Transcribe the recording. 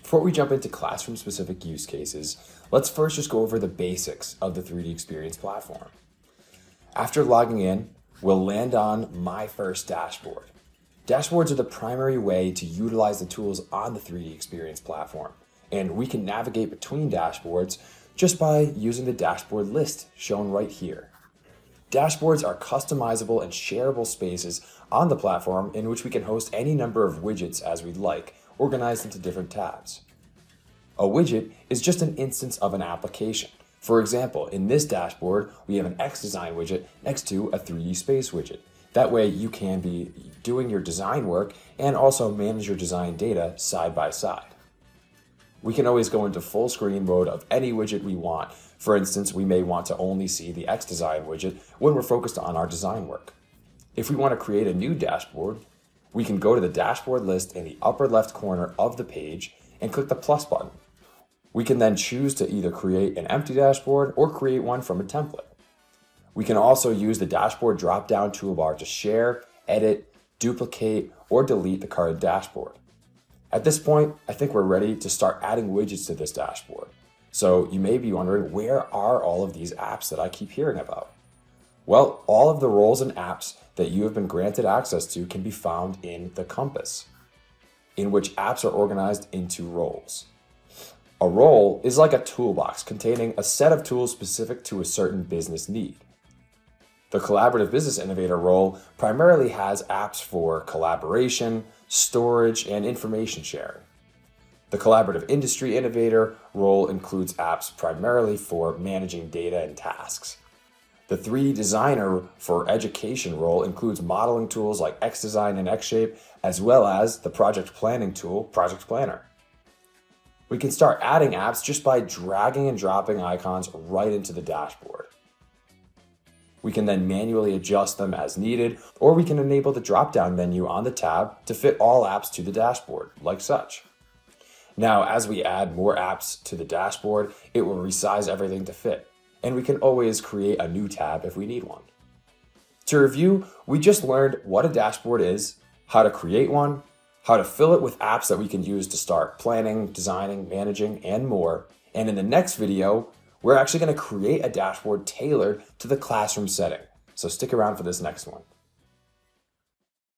Before we jump into classroom-specific use cases, let's first just go over the basics of the 3DEXPERIENCE platform. After logging in, we'll land on My First Dashboard. Dashboards are the primary way to utilize the tools on the 3DEXPERIENCE platform, and we can navigate between dashboards just by using the dashboard list shown right here. Dashboards are customizable and shareable spaces on the platform in which we can host any number of widgets as we'd like, organized into different tabs. A widget is just an instance of an application. For example, in this dashboard, we have an xDesign widget next to a 3D space widget. That way you can be doing your design work and also manage your design data side by side. We can always go into full screen mode of any widget we want. For instance, we may want to only see the xDesign widget when we're focused on our design work. If we want to create a new dashboard, we can go to the dashboard list in the upper left corner of the page and click the plus button. We can then choose to either create an empty dashboard or create one from a template. We can also use the dashboard drop-down toolbar to share, edit, duplicate, or delete the current dashboard. At this point, I think we're ready to start adding widgets to this dashboard. So you may be wondering, where are all of these apps that I keep hearing about? Well, all of the roles and apps that you have been granted access to can be found in the compass, in which apps are organized into roles. A role is like a toolbox containing a set of tools specific to a certain business need. The Collaborative Business Innovator role primarily has apps for collaboration, storage, and information sharing. The Collaborative Industry Innovator role includes apps primarily for managing data and tasks. The 3D Designer for Education role includes modeling tools like xDesign and xShape, as well as the project planning tool, Project Planner. We can start adding apps just by dragging and dropping icons right into the dashboard. We can then manually adjust them as needed, or we can enable the drop-down menu on the tab to fit all apps to the dashboard, like such. Now, as we add more apps to the dashboard, it will resize everything to fit, and we can always create a new tab if we need one. To review, we just learned what a dashboard is, how to create one, how to fill it with apps that we can use to start planning, designing, managing, and more. And in the next video, we're actually going to create a dashboard tailored to the classroom setting. So stick around for this next one.